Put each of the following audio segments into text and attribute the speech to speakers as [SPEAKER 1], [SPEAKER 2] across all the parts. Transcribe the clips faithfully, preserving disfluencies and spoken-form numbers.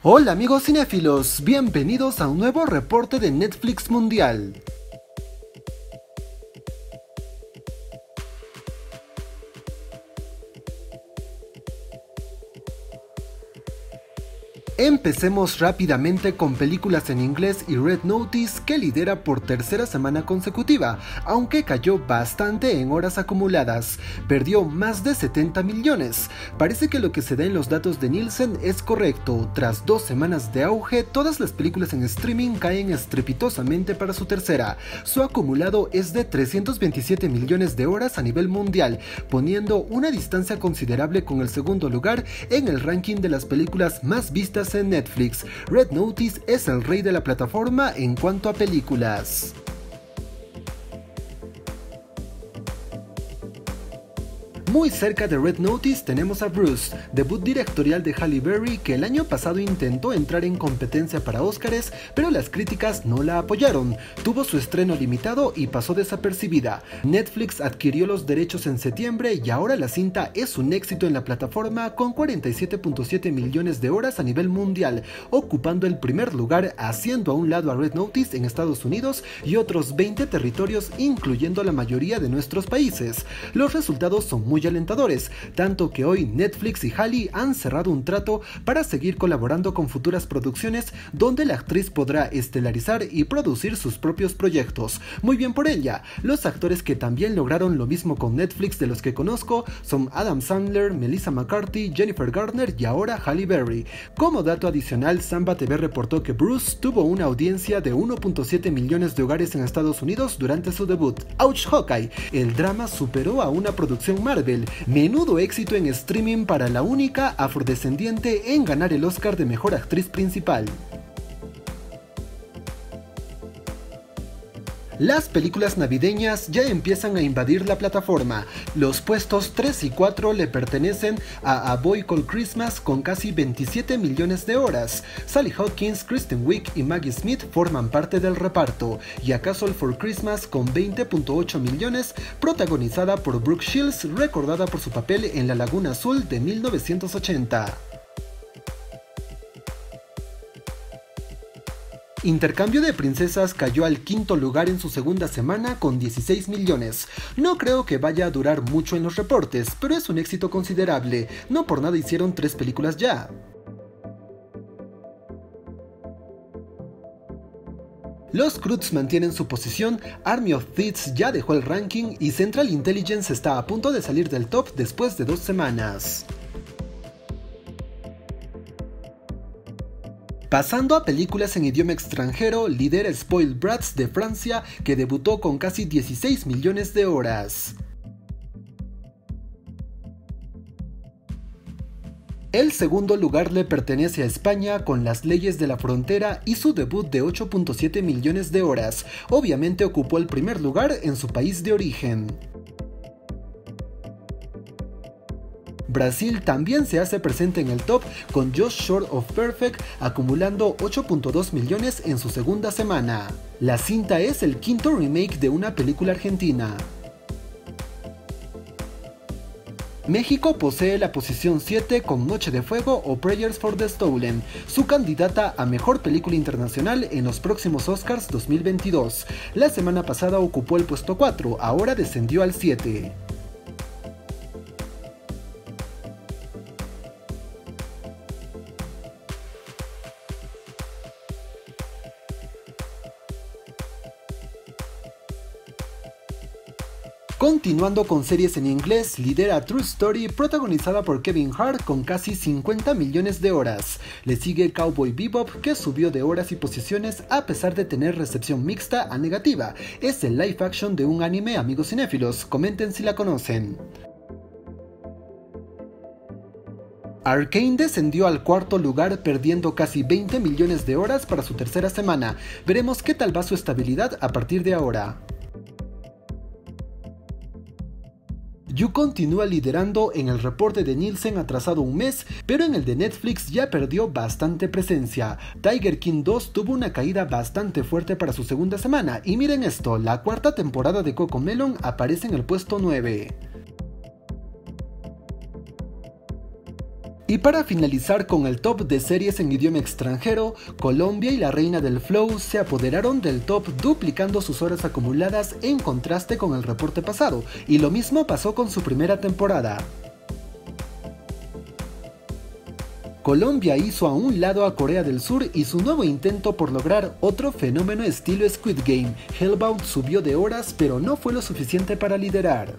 [SPEAKER 1] Hola amigos cinéfilos, bienvenidos a un nuevo reporte de Netflix Mundial. Empecemos rápidamente con películas en inglés y Red Notice, que lidera por tercera semana consecutiva, aunque cayó bastante en horas acumuladas, perdió más de setenta millones. Parece que lo que se da en los datos de Nielsen es correcto. Tras dos semanas de auge, todas las películas en streaming caen estrepitosamente para su tercera. Su acumulado es de trescientos veintisiete millones de horas a nivel mundial, poniendo una distancia considerable con el segundo lugar en el ranking de las películas más vistas en Netflix. Red Notice es el rey de la plataforma en cuanto a películas. Muy cerca de Red Notice tenemos a Bruce, debut directorial de Halle Berry, que el año pasado intentó entrar en competencia para Óscares, pero las críticas no la apoyaron. Tuvo su estreno limitado y pasó desapercibida. Netflix adquirió los derechos en septiembre y ahora la cinta es un éxito en la plataforma con cuarenta y siete punto siete millones de horas a nivel mundial, ocupando el primer lugar, haciendo a un lado a Red Notice en Estados Unidos y otros veinte territorios, incluyendo la mayoría de nuestros países. Los resultados son muy alentadores, tanto que hoy Netflix y Halle han cerrado un trato para seguir colaborando con futuras producciones donde la actriz podrá estelarizar y producir sus propios proyectos. Muy bien por ella. Los actores que también lograron lo mismo con Netflix de los que conozco son Adam Sandler, Melissa McCarthy, Jennifer Garner y ahora Halle Berry. Como dato adicional, Samba T V reportó que Bruce tuvo una audiencia de uno punto siete millones de hogares en Estados Unidos durante su debut. Ouch Hawkeye, el drama superó a una producción Marvel. Menudo éxito en streaming para la única afrodescendiente en ganar el Oscar de Mejor Actriz Principal. Las películas navideñas ya empiezan a invadir la plataforma. Los puestos tres y cuatro le pertenecen a A Boy Called Christmas con casi veintisiete millones de horas. Sally Hawkins, Kristen Wiig y Maggie Smith forman parte del reparto, y A Castle for Christmas con veinte punto ocho millones, protagonizada por Brooke Shields, recordada por su papel en La Laguna Azul de mil novecientos ochenta. Intercambio de Princesas cayó al quinto lugar en su segunda semana con dieciséis millones. No creo que vaya a durar mucho en los reportes, pero es un éxito considerable. No por nada hicieron tres películas ya. Los Croods mantienen su posición, Army of Thieves ya dejó el ranking y Central Intelligence está a punto de salir del top después de dos semanas. Pasando a películas en idioma extranjero, lidera Spoiled Brats de Francia, que debutó con casi dieciséis millones de horas. El segundo lugar le pertenece a España con Las Leyes de la Frontera y su debut de ocho punto siete millones de horas. Obviamente ocupó el primer lugar en su país de origen. Brasil también se hace presente en el top con Just Short of Perfect, acumulando ocho punto dos millones en su segunda semana. La cinta es el quinto remake de una película argentina. México posee la posición siete con Noche de Fuego o Prayers for the Stolen, su candidata a Mejor Película Internacional en los próximos Oscars dos mil veintidós. La semana pasada ocupó el puesto cuatro, ahora descendió al siete. Continuando con series en inglés, lidera True Story, protagonizada por Kevin Hart con casi cincuenta millones de horas. Le sigue Cowboy Bebop, que subió de horas y posiciones a pesar de tener recepción mixta a negativa. Es el live action de un anime, amigos cinéfilos, comenten si la conocen. Arcane descendió al cuarto lugar, perdiendo casi veinte millones de horas para su tercera semana. Veremos qué tal va su estabilidad a partir de ahora. You continúa liderando en el reporte de Nielsen atrasado un mes, pero en el de Netflix ya perdió bastante presencia. Tiger King dos tuvo una caída bastante fuerte para su segunda semana, y miren esto, la cuarta temporada de CoComelon aparece en el puesto nueve. Y para finalizar con el top de series en idioma extranjero, Colombia y la Reina del Flow se apoderaron del top duplicando sus horas acumuladas en contraste con el reporte pasado, y lo mismo pasó con su primera temporada. Colombia hizo a un lado a Corea del Sur y su nuevo intento por lograr otro fenómeno estilo Squid Game. Hellbound subió de horas, pero no fue lo suficiente para liderar.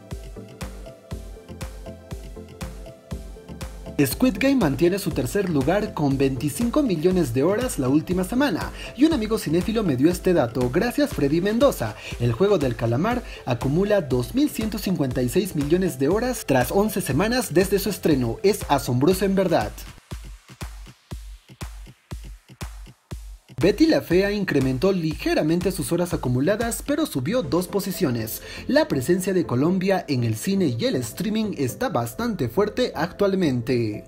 [SPEAKER 1] Squid Game mantiene su tercer lugar con veinticinco millones de horas la última semana, y un amigo cinéfilo me dio este dato, gracias Freddy Mendoza. El juego del calamar acumula dos mil ciento cincuenta y seis millones de horas tras once semanas desde su estreno, es asombroso en verdad. Betty la Fea incrementó ligeramente sus horas acumuladas, pero subió dos posiciones. La presencia de Colombia en el cine y el streaming está bastante fuerte actualmente.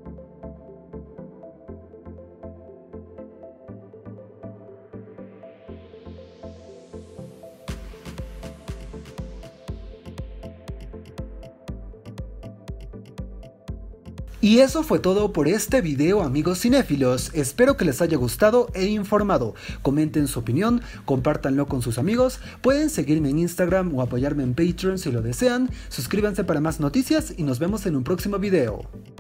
[SPEAKER 1] Y eso fue todo por este video, amigos cinéfilos. Espero que les haya gustado e informado. Comenten su opinión, compártanlo con sus amigos, pueden seguirme en Instagram o apoyarme en Patreon si lo desean. Suscríbanse para más noticias y nos vemos en un próximo video.